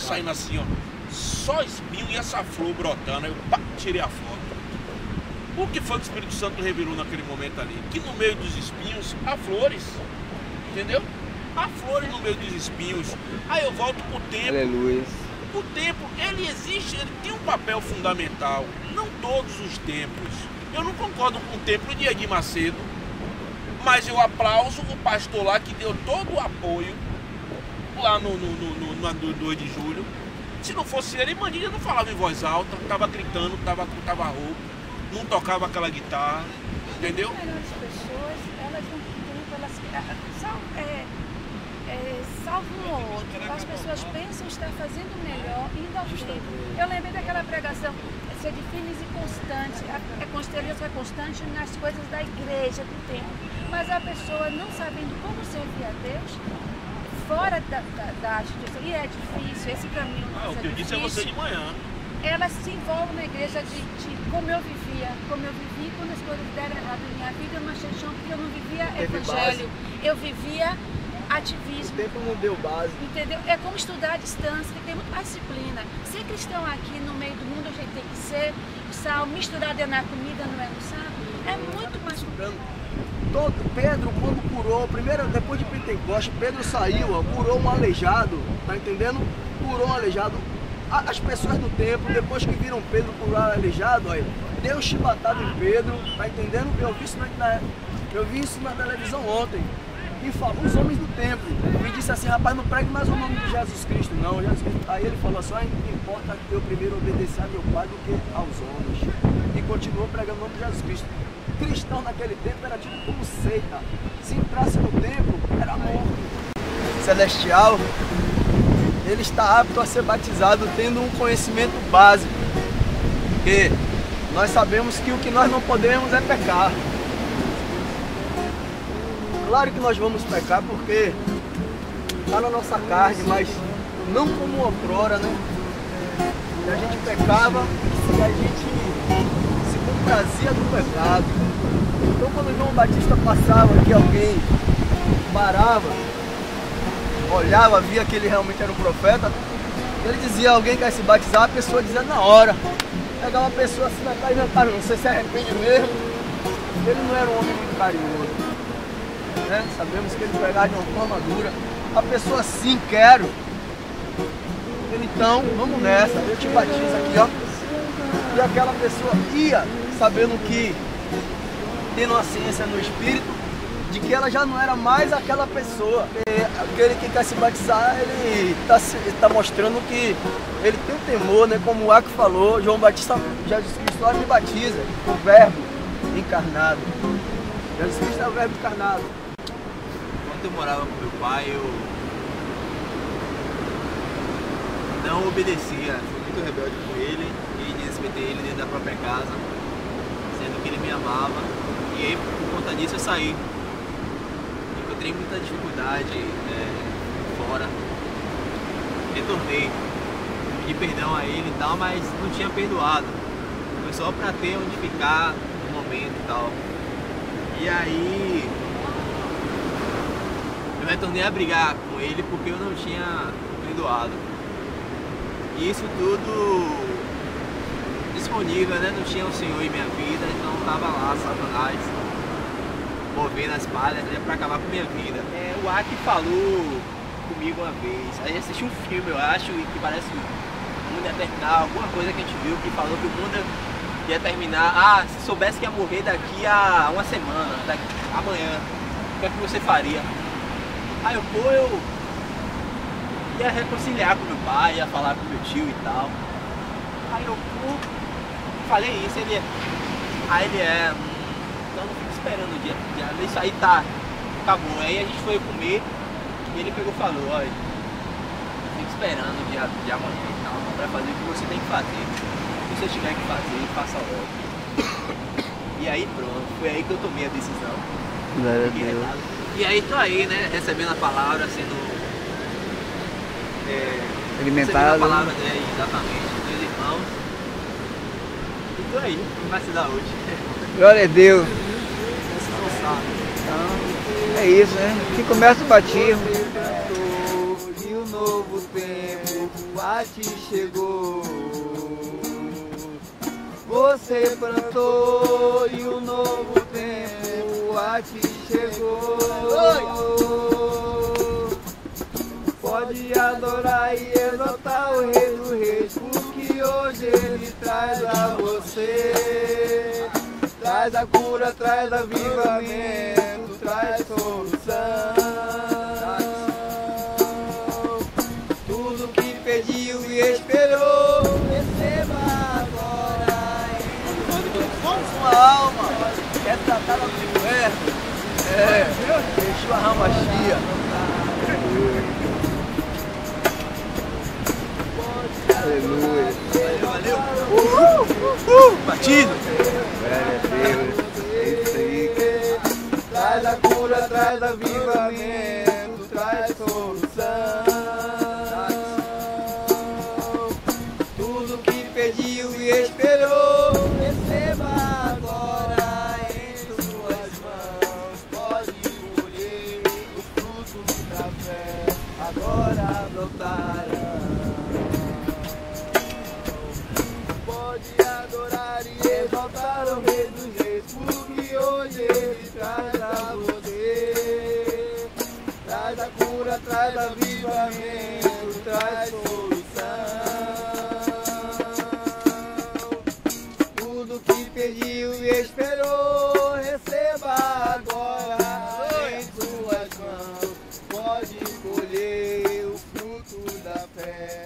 saindo assim, ó, só espinho e essa flor brotando. Aí eu pá, tirei a foto. O que foi que o Espírito Santo revelou naquele momento ali? Que no meio dos espinhos há flores, entendeu? Há flores no meio dos espinhos. Aí eu volto pro tempo. Aleluia. O tempo, ele existe, ele tem um papel fundamental. Não todos os templos. Eu não concordo com o templo de Edir Macedo, mas eu aplauso o pastor lá que deu todo o apoio lá no 2 de julho. Se não fosse ele, Mandinga não falava em voz alta, tava gritando, tava rouco, não tocava aquela guitarra, entendeu? As melhores pessoas, elas não têm, elas salvam um ou outro. As pessoas pensam estar fazendo melhor indo ao templo. Eu lembrei daquela pregação, ser de firmes e constante. Deus é constante nas coisas da igreja, do templo. Mas a pessoa não sabendo como servir a Deus, fora da instituição, e é difícil, esse caminho O que eu disse é você de manhã. Elas se envolvem na igreja de como eu vivi quando as coisas deram errado na minha vida, eu não achei chão porque eu não vivia evangelho, eu vivia ativismo. O tempo não deu base. Entendeu? É como estudar à distância, tem que ter muito mais disciplina. Ser cristão aqui no meio do mundo, a gente tem que ser, o sal misturado é na comida, não é no sal, é muito mais... Pedro, quando curou, primeiro, depois de Pentecostes, Pedro saiu, ó, curou um aleijado, tá entendendo? Curou um aleijado. As pessoas do templo, depois que viram Pedro curar aleijado, ó, deu chibatada em Pedro, tá entendendo? Eu vi isso na televisão ontem. E falou os homens do templo. Me disse assim, rapaz, não pregue mais o nome de Jesus Cristo, não. Jesus Cristo. Aí ele falou assim, importa que eu primeiro obedecer a meu Pai do que aos homens. E continuou pregando o nome de Jesus Cristo. Cristão naquele tempo era tido como seita. Se entrasse no templo, era morto. Celestial, ele está apto a ser batizado tendo um conhecimento básico. Porque nós sabemos que o que nós não podemos é pecar. Claro que nós vamos pecar porque está na nossa carne, mas não como outrora, né? E a gente pecava e a gente se comprazia do pecado. Então quando João Batista passava aqui, alguém parava, olhava, via que ele realmente era um profeta, ele dizia, alguém quer se batizar, a pessoa dizia na hora. Pegava a pessoa assim na cara e inventava, não sei se arrepende mesmo. Ele não era um homem muito carinhoso. Né? Sabemos que ele pregava de uma forma dura. A pessoa sim, quero. Ele, então, vamos nessa, eu te batizo aqui, ó. E aquela pessoa ia sabendo que, tendo uma ciência no espírito, de que ela já não era mais aquela pessoa. E aquele que quer se batizar, ele está mostrando que ele tem um temor, né? Como o Aco falou, João Batista, Jesus Cristo lá me batiza, o verbo encarnado. Jesus Cristo é o verbo encarnado. Quando eu morava com meu pai, eu não obedecia, fui muito rebelde com ele e desrespeitei ele dentro da própria casa, sendo que ele me amava, e aí por conta disso eu saí. Encontrei muita dificuldade fora, retornei, pedi perdão a ele e tal, mas não tinha perdoado, foi só pra ter onde ficar no momento e tal. E aí eu retornei a brigar com ele porque eu não tinha perdoado. E isso tudo disponível, né? Não tinha o Senhor em minha vida, então tava lá Satanás movendo as palhas, né, pra acabar com minha vida. O Aki falou comigo uma vez, a gente assistiu um filme, eu acho, que parece o mundo ia terminar, alguma coisa que a gente viu que falou que o mundo ia terminar. Se soubesse que ia morrer daqui a uma semana, amanhã, o que é que você faria? Aí eu ia reconciliar com meu pai, ia falar com meu tio e tal. Aí eu falei isso, aí ele então não fico esperando o dia, isso aí tá, acabou. Aí a gente foi comer e ele pegou e falou, olha, fica esperando o dia de amanhã e tal, pra fazer o que você tem que fazer. Se você tiver que fazer, faça logo. E aí pronto, foi aí que eu tomei a decisão. E aí tô aí, né, recebendo a palavra, sendo alimentado. Recebendo a palavra, exatamente, dos meus irmãos. E tô aí, o que vai se dar hoje? Glória a Deus. É isso, né? Que começa o batismo. E o novo tempo a ti chegou. Você plantou e um novo tempo a ti chegou. Pode adorar e exaltar o Rei dos Reis, porque hoje Ele traz a você. Traz a cura, traz avivamento, traz solução. Tudo que pediu e esperou, receba agora. Sua alma é tratada no inferno. Deixou a Ramachia. Aleluia. Valeu. Batido. É isso aí. Traz a cura, traz avivamento, traz solução. Tudo que pediu e esperou, receba agora em suas mãos. Pode colher os frutos da fé, agora brotarão. Pode adorar e exaltar o Rei dos Reis, porque hoje Ele traz a você. Traz a cura, traz avivamento, traz solução. Tudo que pediu e esperou, receba agora em suas mãos. Pode colher o fruto da fé.